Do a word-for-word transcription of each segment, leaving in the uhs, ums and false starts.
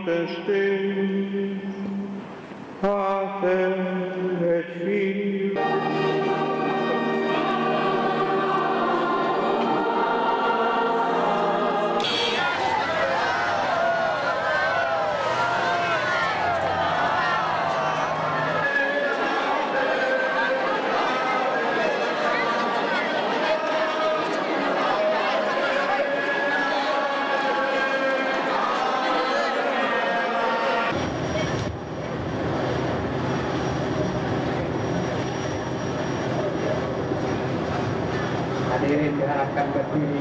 verstehen, Vater et Filius. Hadirin diharapkan berdiri.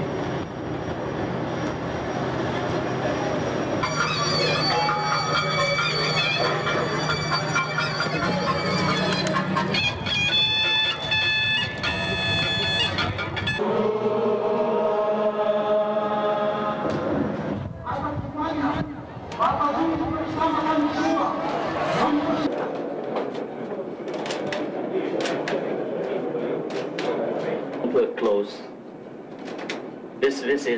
Will close this visit.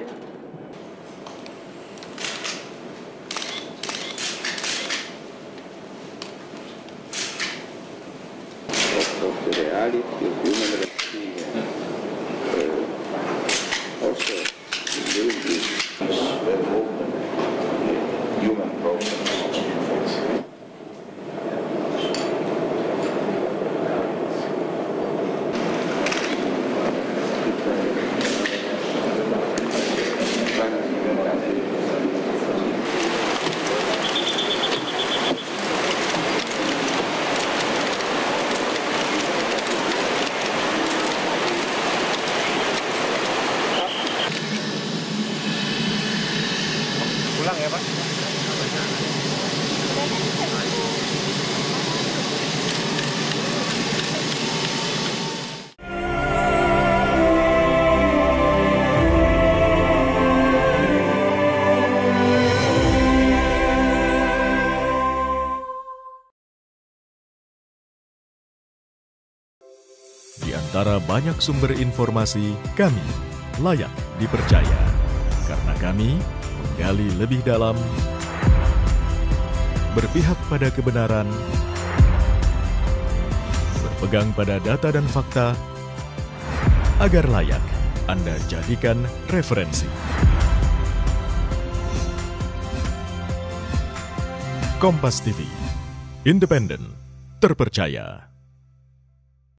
Of the reality of human relations, uh, also during this very open uh, human problems. Pulang ya Pak. Di antara banyak sumber informasi, kami layak dipercaya. Karena kami menggali lebih dalam, berpihak pada kebenaran, berpegang pada data dan fakta, agar layak Anda jadikan referensi. Kompas T V, independen, terpercaya.